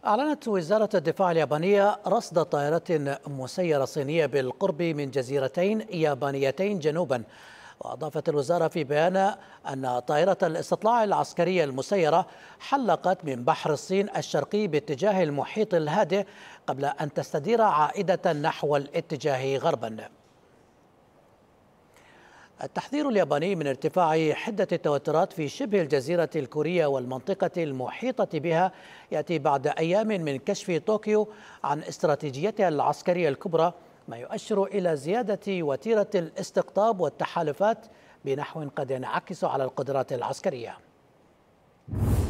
أعلنت وزارة الدفاع اليابانية رصد طائرة مسيرة صينية بالقرب من جزيرتين يابانيتين جنوبا. وأضافت الوزارة في بيان أن طائرة الاستطلاع العسكرية المسيرة حلقت من بحر الصين الشرقي باتجاه المحيط الهادئ قبل أن تستدير عائدة نحو الاتجاه غربا. التحذير الياباني من ارتفاع حدة التوترات في شبه الجزيرة الكورية والمنطقة المحيطة بها يأتي بعد أيام من كشف طوكيو عن استراتيجيتها العسكرية الكبرى، ما يؤشر إلى زيادة وتيرة الاستقطاب والتحالفات بنحو قد ينعكس على القدرات العسكرية.